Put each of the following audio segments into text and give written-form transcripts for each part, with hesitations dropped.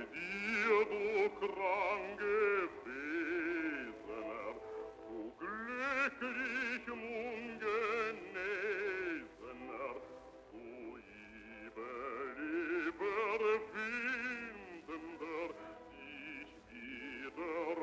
dir, du krank Gewesener, du glücklich Ungenesener, du Überlebender, dich wieder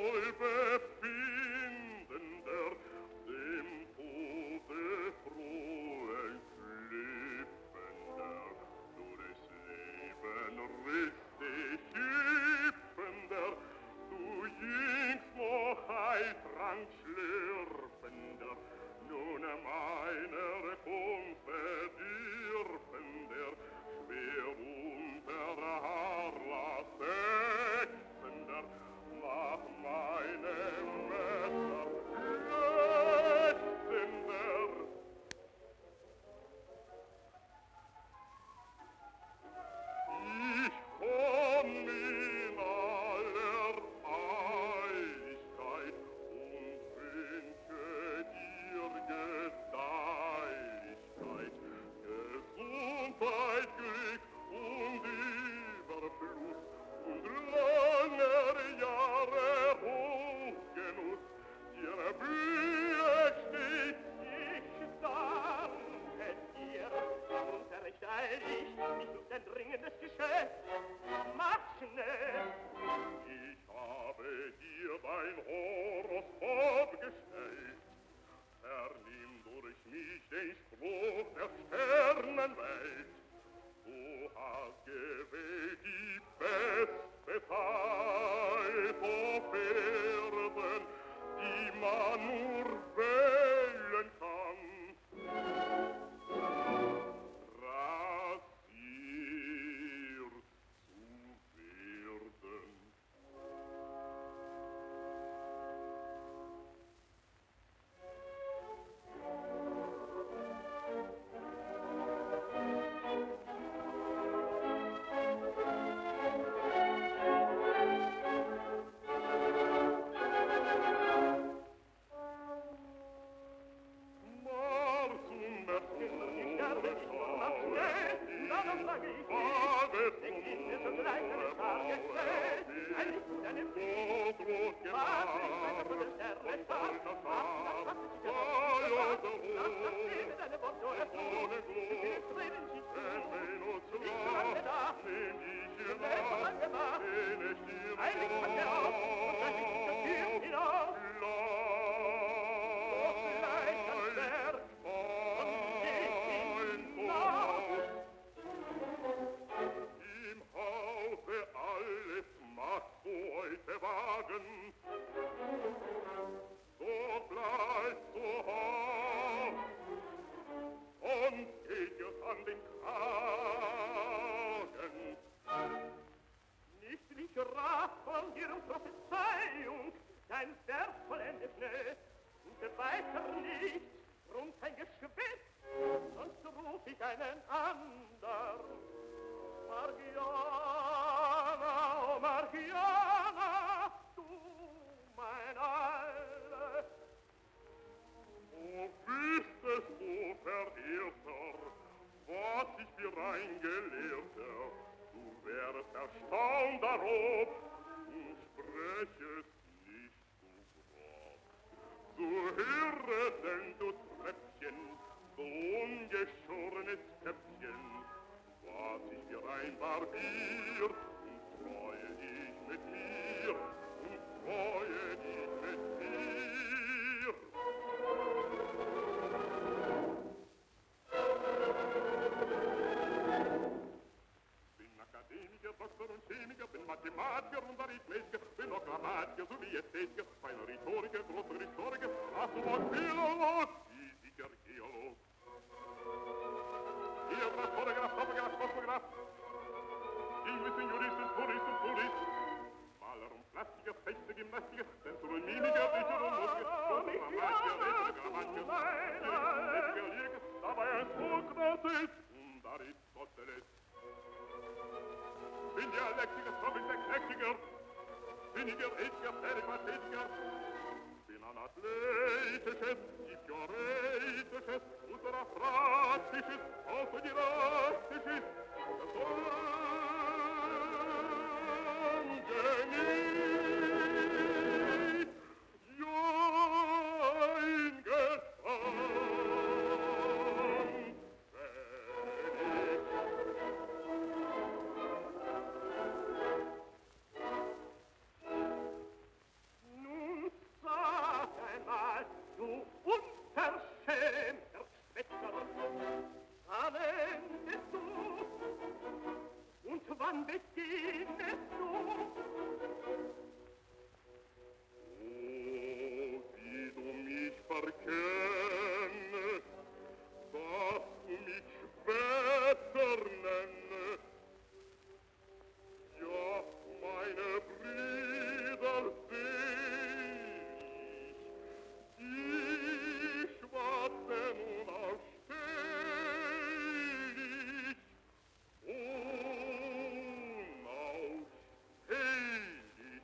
wohlbefindender, dem Tode frohen Flippender, du des Leben richtig schiffender, du jüngst noch Heiltrank schlürfender, nun meiner Kunst verdürfender, schwer unter Harlas ächzender, nach meinem Messer lechzender. Ich komm in aller Eiligkeit und wünsche dir Gedeihlichkeit, Gesundheit, Glück und Überfluss und langer Jahre Hochgenuss. Dir wünschte ich danke dir und recht eilig, ich such dein dringendes Geschäft. Mach schnell! Ich habe dir dein Horoskop gestellt. Vernimm durch mich den Spruch der Sternenwelt. Du hast gewählt die beste Zeit auf Erden, die man nur wählen kann. Rasiert zu werden. wann beginnest du? Oh, wie du mich verkennest, dass du mich Schwester nennest. Ja, meine Brüder seh ich, die schwarzen unausstehlich, unausstehlich.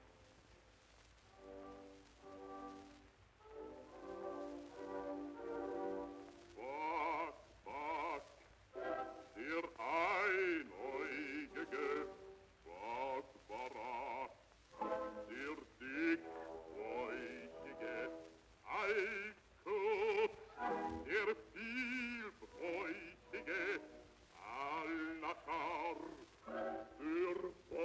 Wag, wag, der Einäugige, wag, Barak, der Dickbräuchige, Alkus, der Vielbräuchige, Al-Nachar, der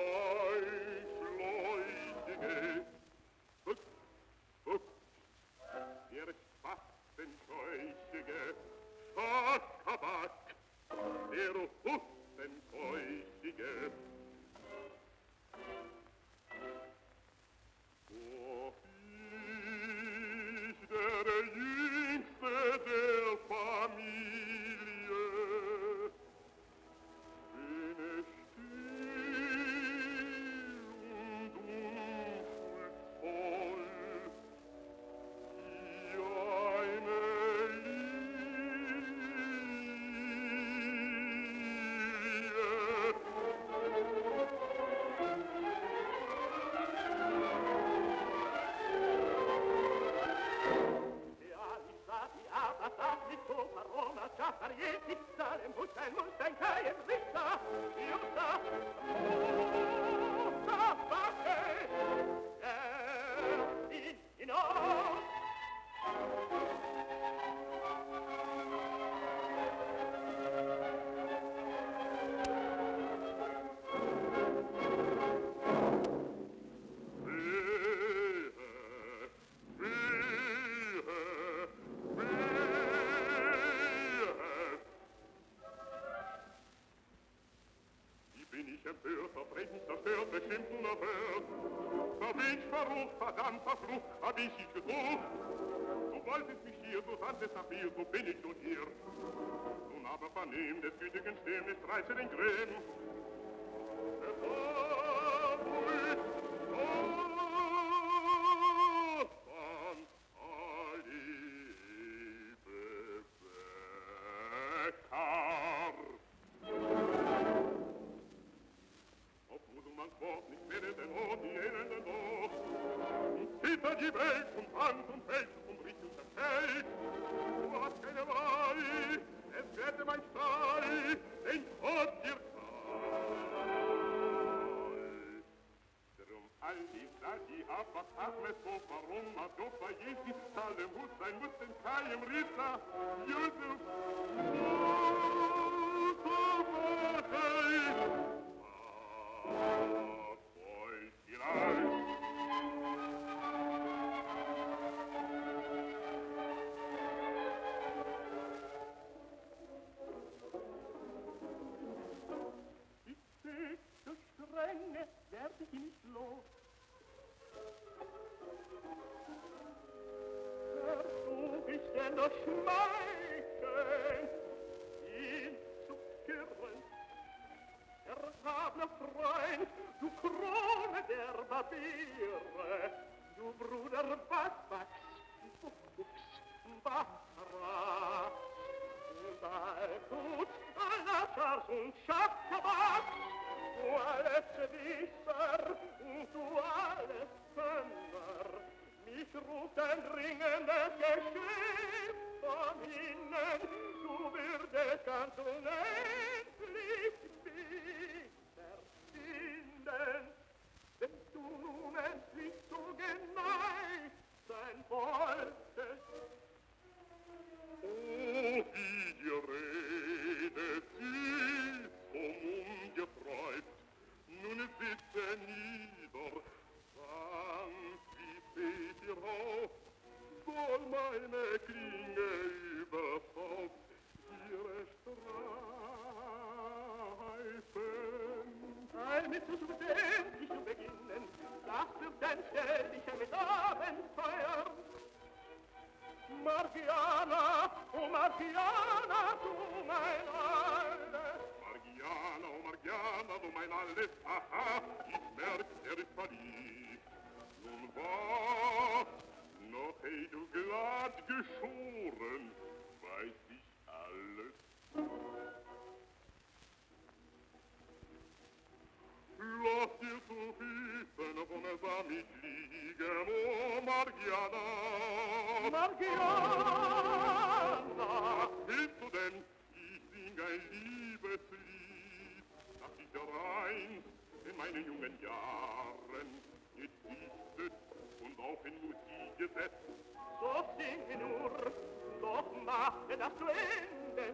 Beischläuchige, Fuchs, Fuchs, der Spastenscheuchige, Schakabak, der Hustenscheuchige. Doch ich, der Jüngste der Familie, bin still und unschuldsvoll, wie eine verdammt verflucht, hab ich dich gesucht. Du wolltest mich hier, du sandtest nach mir, so bin ich nun hier. Nun aber vernehm des gütigen Stimmes, reiße den Grimm. Die Welt und Hand und Welt und Richtung der Welt. Du hast keine Wahl, es werde mein Stall, den Tod dir Fall. Drum all die aber Ahmed, warum, Adolf, bei Jesi, Salem, Hut, sein Mut, den Kaim, Rita, Joseph, werde ich nicht los. Versuch ich denn das Schmeicheln, ihn zu kirren. Erhabener Freund, du Krone der Barbiere, du Bruder Basbachs, Buchs, Bachra, Balkut, Alachars und Schakabaks, du alles Wisser und du alles Könner, mich ruft ein dringendes Geschäft von innen, du würdest ganz unendlich wiederfinden, wenn du nun endlich so geneigt sein wolltest. Oh, wie die Rede sie umgetreibt, nun sitze nieder, sanft wie steht ihr auf, soll meine Klinge überhaupt ihre Streifen mit so studendisch zu beginnen, das wird ein ständiger Abenteuer. Margiana, oh Margiana, du mein Alles. Margiana, oh Margiana, du mein Alles, haha, ich merk, ist verliebt. Nun was, noch hey du glatt geschoren, weiß ich alles. Lass dir zu Füßen von der Samit liegen, oh Margiana. Margiana! Was willst du denn? Ich sing ein Liebeslied, das ich rein in meinen jungen Jahren gedichtet und auch in Musik gesetzt. So singe nur, doch mache das zu Ende.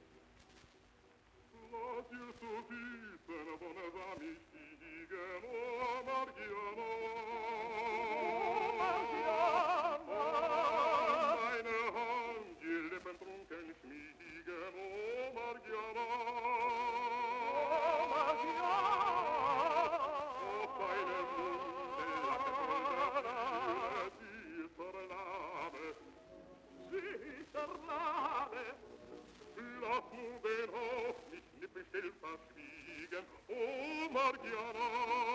Lass dir zu Füßen von der Samit liegen, oh Margiana. Oh Margiana! Meine Hand, die Lippen trunken schmiegen, oh Margiana. Oh Margiana! Auf deinem Munde lache von süßer Name. Süßer Name! Lass nur den Hof nicht nippenstill verschwiegen, oh Margiana.